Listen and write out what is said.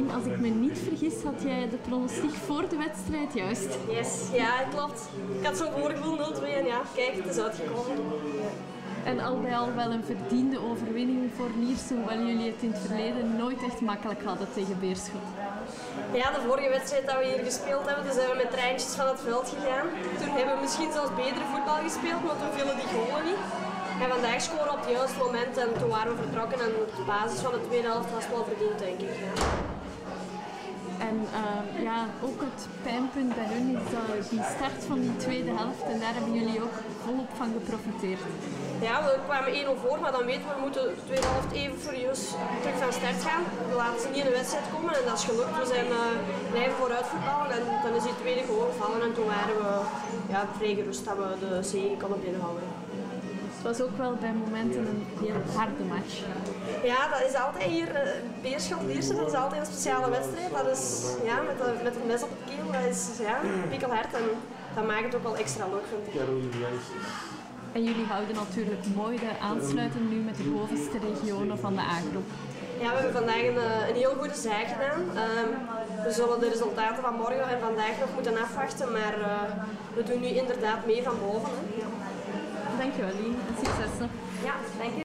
Lien, als ik me niet vergis, had jij de pronostiek voor de wedstrijd juist. Yes, ja, klopt. Ik had zo'n voorgevoel 0-2 en ja, kijk, het is uitgekomen. En al bij al wel een verdiende overwinning voor Lierse, hoewel jullie het in het verleden nooit echt makkelijk hadden tegen Beerschot. Ja, de vorige wedstrijd dat we hier gespeeld hebben, toen zijn we met treintjes van het veld gegaan. Toen hebben we misschien zelfs betere voetbal gespeeld, maar toen vielen die golen niet. En vandaag scoren op het juiste moment en toen waren we vertrokken en op basis van de tweede helft was het wel verdiend, denk ik. En ja, ook het pijnpunt bij hun is die start van die tweede helft en daar hebben jullie ook volop van geprofiteerd. Ja, we kwamen 1-0 voor, maar dan weten we, we moeten de tweede helft even furieus terug van start gaan. We laten ze niet in de wedstrijd komen en dat is gelukt. We zijn blijven vooruit voetballen en dan is die tweede goal gevallen en toen waren we ja, vrij gerust dat we de zege konden binnenhouden. Het was ook wel bij momenten een heel harde match. Ja, dat is altijd hier, Beerschot Lierse, dat is altijd een speciale wedstrijd. Dat is ja, met het mes op het keel, dat is ja, pikkelhard en dat maakt het ook wel extra leuk, vind ik. En jullie houden natuurlijk mooi de aansluiting nu met de bovenste regionen van de A-groep. Ja, we hebben vandaag een heel goede zaak gedaan. We zullen de resultaten van morgen en vandaag nog moeten afwachten, maar we doen nu inderdaad mee van boven. Hè. Dankjewel Lien en succes nog. Ja, dank je.